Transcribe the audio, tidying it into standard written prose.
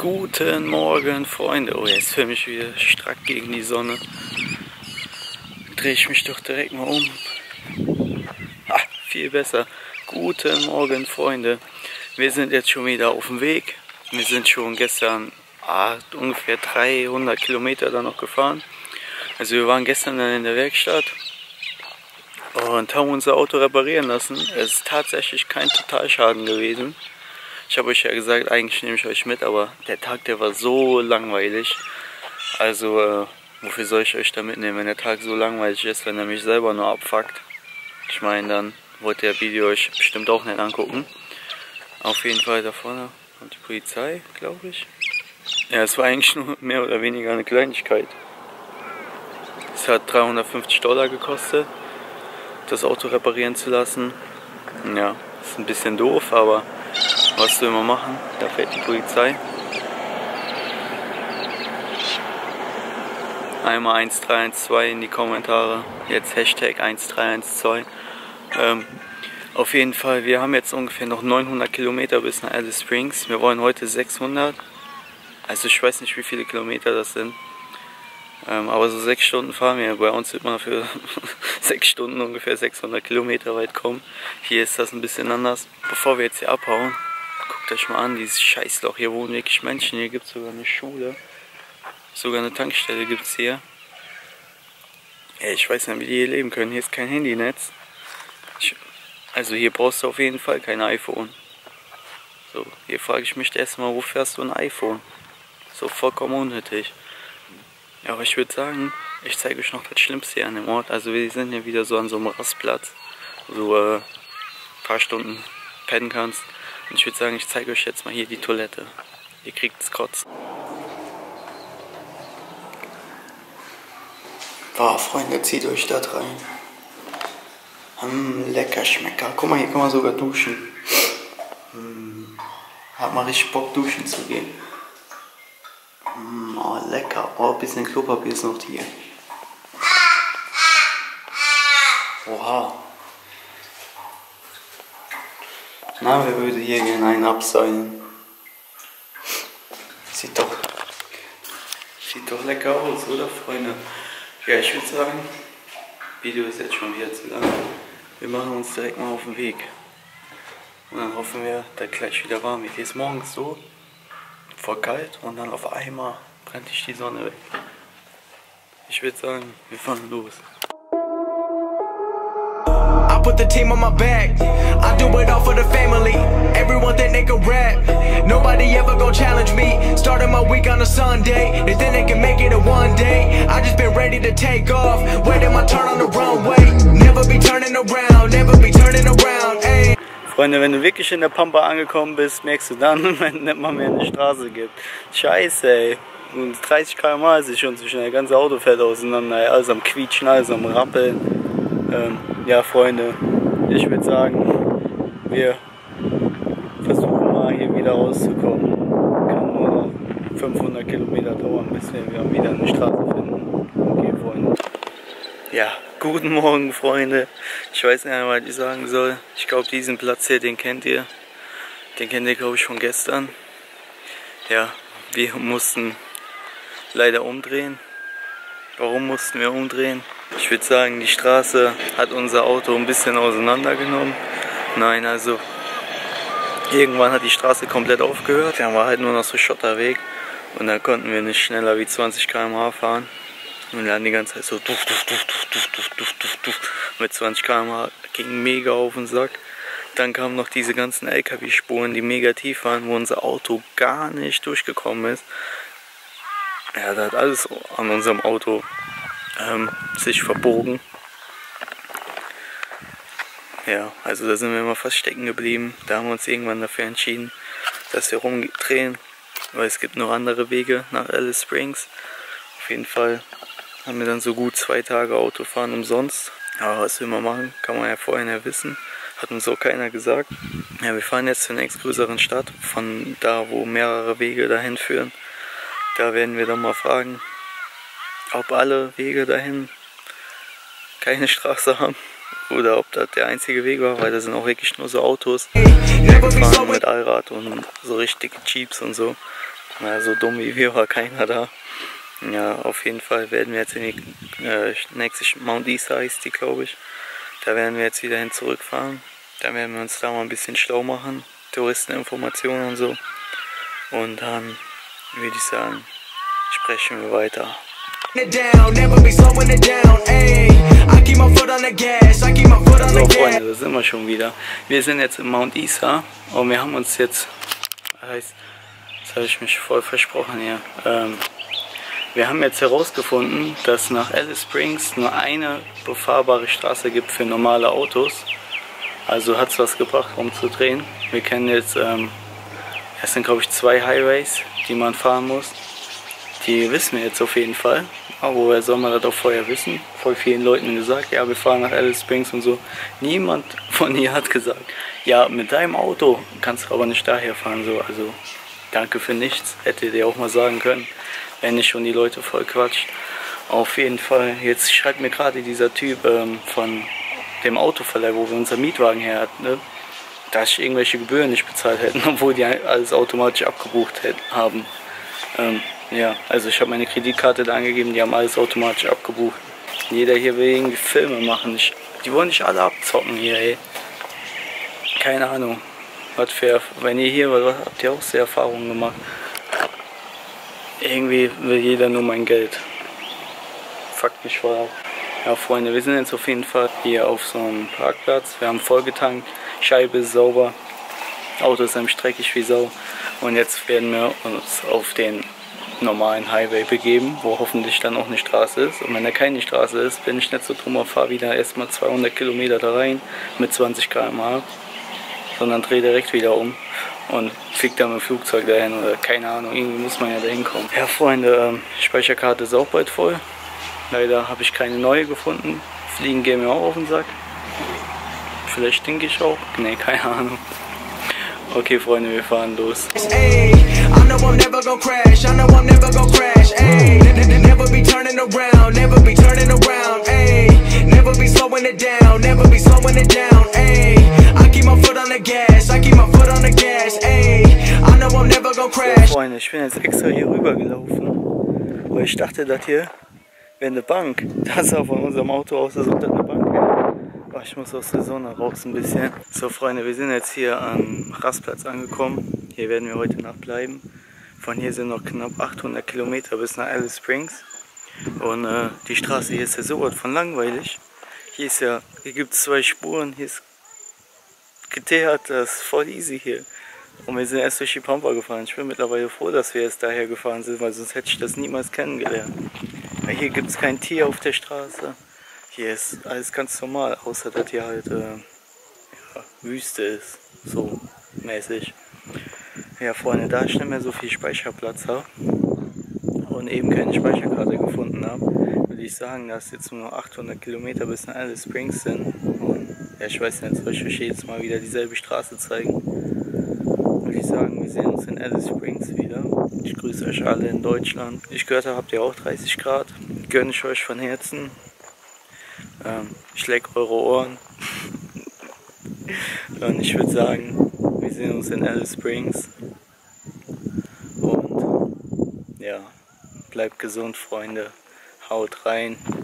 Guten Morgen, Freunde. Oh, jetzt filme ich wieder strack gegen die Sonne. Drehe ich mich doch direkt mal um. Viel besser. Guten Morgen, Freunde. Wir sind jetzt schon wieder auf dem Weg. Wir sind schon gestern ungefähr 300 Kilometer da noch gefahren. Also wir waren gestern dann in der Werkstatt und haben unser Auto reparieren lassen. Es ist tatsächlich kein Totalschaden gewesen. Ich habe euch ja gesagt, eigentlich nehme ich euch mit, aber der Tag, der war so langweilig. Also, wofür soll ich euch da mitnehmen, wenn der Tag so langweilig ist, wenn er mich selber nur abfuckt? Ich meine, dann wollt ihr das Video euch bestimmt auch nicht angucken. Auf jeden Fall da vorne kommt die Polizei, glaube ich. Ja, es war eigentlich nur mehr oder weniger eine Kleinigkeit. Es hat $350 gekostet, das Auto reparieren zu lassen. Ja, ist ein bisschen doof, aber was will man machen? Da fährt die Polizei. Einmal 1312 in die Kommentare. Jetzt Hashtag 1312. Auf jeden Fall, wir haben jetzt ungefähr noch 900 Kilometer bis nach Alice Springs. Wir wollen heute 600. Also ich weiß nicht, wie viele Kilometer das sind. Aber so 6 Stunden fahren wir. Bei uns wird man für 6 Stunden ungefähr 600 Kilometer weit kommen. Hier ist das ein bisschen anders. Bevor wir jetzt hier abhauen, guckt euch mal an, dieses Scheißloch. Hier wohnen wirklich Menschen. Hier gibt es sogar eine Schule. Sogar eine Tankstelle gibt es hier. Ey, ich weiß nicht, wie die hier leben können. Hier ist kein Handynetz. Also hier brauchst du auf jeden Fall kein iPhone. So, hier frage ich mich erstmal, wo fährst du ein iPhone? So vollkommen unnötig. Ja, aber ich würde sagen, ich zeige euch noch das Schlimmste hier an dem Ort. Also wir sind ja wieder so an so einem Rastplatz, wo du ein paar Stunden pennen kannst. Und ich würde sagen, ich zeige euch jetzt mal hier die Toilette. Ihr kriegt es kotzen. Boah, Freunde, zieht euch da rein. Lecker Schmecker. Guck mal, hier kann man sogar duschen. Hat mal richtig Bock, duschen zu gehen. Oh, lecker. Oh, ein bisschen Klopapier ist noch hier. Oha. Na, wer würde hier gerne einen abseilen? Sieht doch lecker aus, oder, Freunde? Ja, ich würde sagen, Video ist jetzt schon wieder zu lang. Wir machen uns direkt mal auf den Weg. Und dann hoffen wir, dass gleich wieder warm wird. Hier ist morgens so voll kalt und dann auf einmal brennt sich die Sonne weg. Ich würde sagen, wir fahren los. I put the team on my back. I do it all for the family. Everyone think they can rap. Nobody ever gon' challenge me. Started my week on a Sunday. They think they can make it in one day. I just been ready to take off. Waiting my turn on the runway. Never be turning around. Never be turning around. Ay. Freunde, wenn du wirklich in der Pampa angekommen bist, merkst du dann, wenn es nicht mal mehr eine Straße gibt. Scheiße, ey. Und 30 km/h ist es schon zu schnell. Das ganze Auto fährt auseinander. Ey. Alles am Quietschen, alles am Rappeln. Ja, Freunde, ich würde sagen, wir versuchen mal hier wieder rauszukommen. Kann nur noch 500 Kilometer dauern, bis wir wieder eine Straße finden. Okay, Freunde. Ja, guten Morgen, Freunde. Ich weiß nicht mehr, was ich sagen soll. Ich glaube, diesen Platz hier, den kennt ihr. Den kennt ihr, glaube ich, von gestern. Ja, wir mussten leider umdrehen. Warum mussten wir umdrehen? Ich würde sagen, die Straße hat unser Auto ein bisschen auseinandergenommen. Nein, also irgendwann hat die Straße komplett aufgehört. Da war halt nur noch so Schotterweg und da konnten wir nicht schneller wie 20 km/h fahren. Und dann die ganze Zeit so mit 20 km/h, ging mega auf den Sack. Dann kamen noch diese ganzen LKW-Spuren, die mega tief waren, wo unser Auto gar nicht durchgekommen ist. Ja, da hat alles an unserem Auto sich verbogen. Ja, also da sind wir immer fast stecken geblieben. Da haben wir uns irgendwann dafür entschieden, dass wir rumdrehen, weil es gibt noch andere Wege nach Alice Springs. Auf jeden Fall haben wir dann so gut 2 Tage Autofahren umsonst. Aber was will man machen, kann man ja vorher nicht wissen. Hat uns auch keiner gesagt. Ja, wir fahren jetzt zur nächstgrößeren Stadt, von da, wo mehrere Wege dahin führen. Da werden wir dann mal fragen, ob alle Wege dahin keine Straße haben oder ob das der einzige Weg war, weil da sind auch wirklich nur so Autos, die fahren mit Allrad und so richtige Jeeps und so. Na, so dumm wie wir war keiner da. Ja, auf jeden Fall werden wir jetzt in die nächste Mount Isa heißt die, glaube ich. Da werden wir jetzt wieder hin zurückfahren. Da werden wir uns da mal ein bisschen schlau machen. Touristeninformationen und so. Und dann würde ich sagen, sprechen wir weiter. So Freunde, da sind wir schon wieder. Wir sind jetzt in Mount Isa und wir haben uns jetzt, jetzt habe ich mich voll versprochen hier. Wir haben jetzt herausgefunden, dass nach Alice Springs nur eine befahrbare Straße gibt für normale Autos. Also hat es was gebracht, um zu drehen. Wir kennen jetzt, es sind glaube ich 2 Highways, die man fahren muss. Die wissen wir jetzt auf jeden Fall. Aber woher soll man das auch vorher wissen? Voll vielen Leuten gesagt, ja wir fahren nach Alice Springs und so. Niemand von hier hat gesagt, ja mit deinem Auto kannst du aber nicht daher fahren. So. Also danke für nichts, hättet ihr auch mal sagen können. Wenn nicht schon die Leute voll quatscht. Auf jeden Fall, jetzt schreibt mir gerade dieser Typ von dem Autoverleih, wo wir unser Mietwagen her hatten, ne? Dass ich irgendwelche Gebühren nicht bezahlt hätten, obwohl die alles automatisch abgebucht haben. Ja, also ich habe meine Kreditkarte da angegeben, die haben alles automatisch abgebucht. Jeder hier will irgendwie Filme machen. Die wollen nicht alle abzocken hier, ey. Keine Ahnung. Wenn ihr hier was habt, ihr auch sehr Erfahrungen gemacht. Irgendwie will jeder nur mein Geld. Fuckt mich voll ab. Ja Freunde, wir sind jetzt auf jeden Fall hier auf so einem Parkplatz. Wir haben voll getankt, Scheibe ist sauber, Auto ist streckig wie Sau. Und jetzt werden wir uns auf den normalen Highway begeben, wo hoffentlich dann auch eine Straße ist. Und wenn da keine Straße ist, bin ich nicht so drum und fahre wieder erstmal 200 Kilometer da rein mit 20 km/h. Sondern drehe direkt wieder um und fliegt dann mit dem Flugzeug dahin oder keine Ahnung, irgendwie muss man ja dahin kommen. Ja Freunde, Speicherkarte ist auch bald voll. Leider habe ich keine neue gefunden. Fliegen gehen mir auch auf den Sack. Vielleicht stinke ich auch. Ne, keine Ahnung. Okay Freunde, wir fahren los. Freunde, ich bin jetzt extra hier rüber gelaufen, weil ich dachte, das hier wäre eine Bank. Das sah von unserem Auto aus, als ob das eine Bank wäre. Aber ich muss aus der Sonne raus ein bisschen. So Freunde, wir sind jetzt hier am Rastplatz angekommen. Hier werden wir heute Nacht bleiben. Von hier sind noch knapp 800 Kilometer bis nach Alice Springs. Und die Straße hier ist ja sowas von langweilig. Hier gibt es 2 Spuren, hier ist geteert, das ist voll easy hier. Und wir sind erst durch die Pampa gefahren. Ich bin mittlerweile froh, dass wir jetzt daher gefahren sind, weil sonst hätte ich das niemals kennengelernt. Weil hier gibt es kein Tier auf der Straße. Hier ist alles ganz normal, außer dass hier halt Wüste ist, so mäßig. Ja Freunde, da ich nicht mehr so viel Speicherplatz habe und eben keine Speicherkarte gefunden habe, würde ich sagen, dass jetzt nur 800 Kilometer bis nach Alice Springs sind. Und ja, ich weiß nicht, soll ich euch jetzt mal wieder dieselbe Straße zeigen? Würde ich sagen, wir sehen uns in Alice Springs wieder. Ich grüße euch alle in Deutschland. Ich gehört habe, habt ihr auch 30 Grad. Gönne ich euch von Herzen. Ich leck eure Ohren. Und ich würde sagen, wir sehen uns in Alice Springs. Und ja, bleibt gesund, Freunde. Haut rein.